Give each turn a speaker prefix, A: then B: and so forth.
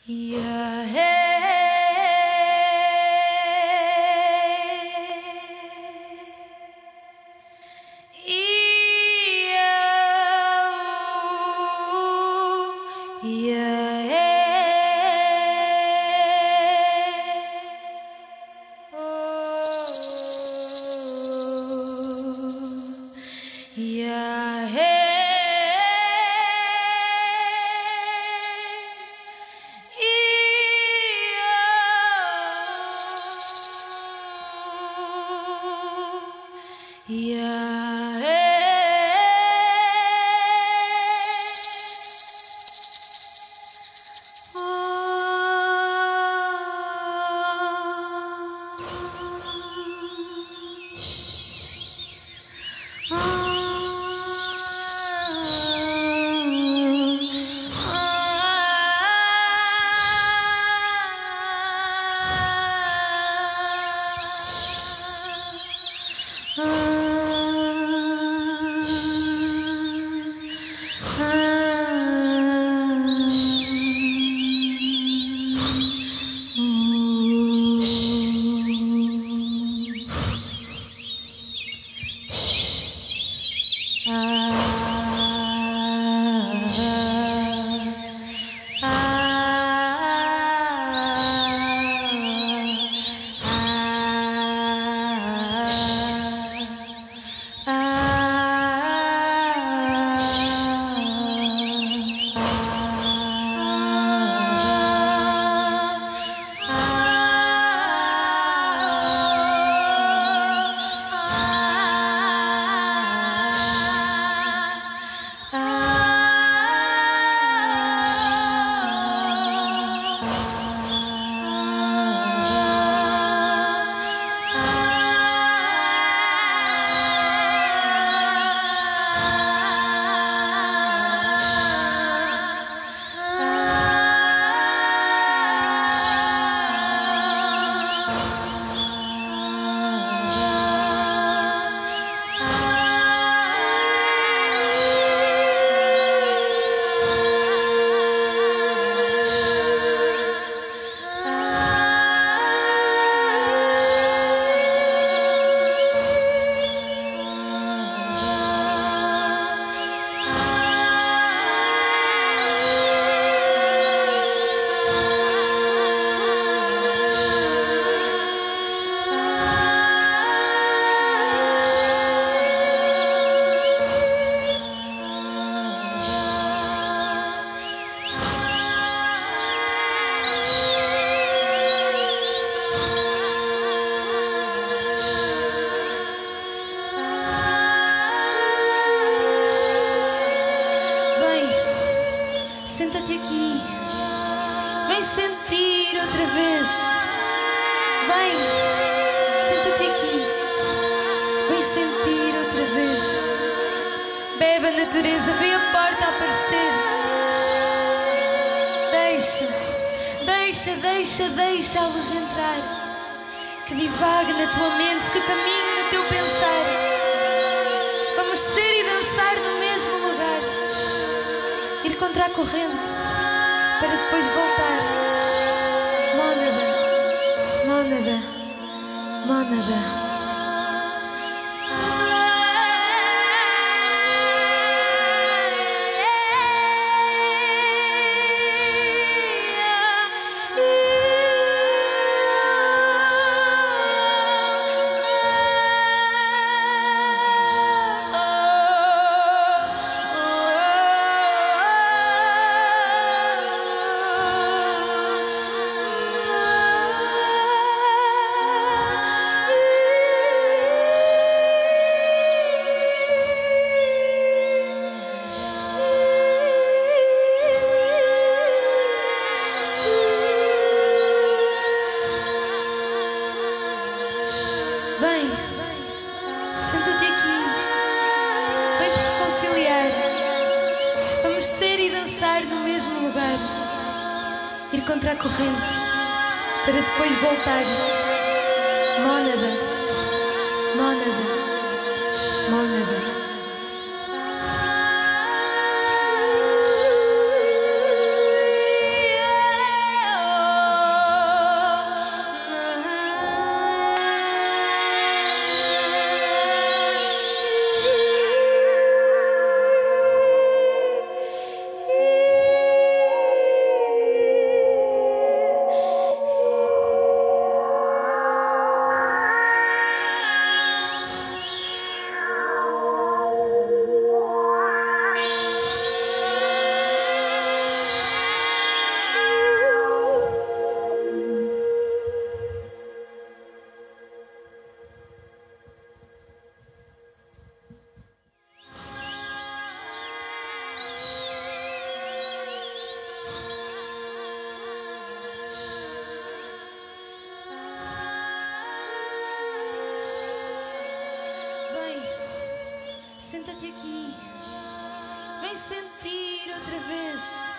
A: Senta-te aqui, vem sentir outra vez. Vem, senta-te aqui, vem sentir outra vez. Bebe a natureza, vê a porta a aparecer. Deixa a luz entrar. Que divague na tua mente, que caminhe no teu pensar. Vamos ser e dançar no mesmo lugar. Ir contra a corrente, para depois voltar. Mónada. Vem, senta-te aqui, vem-te reconciliar. Vamos ser e dançar no mesmo lugar. Ir contra a corrente, para depois voltar. Mónada. Senta-te aqui. Vem sentir outra vez